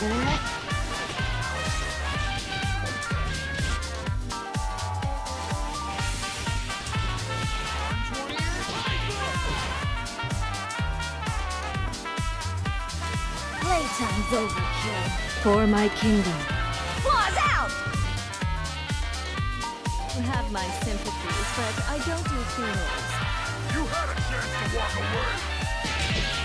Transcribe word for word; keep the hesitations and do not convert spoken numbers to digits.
that? Playtime's overkill. For my kingdom. Claws out! You have my sympathies, but I don't do funerals. You had a chance to walk away.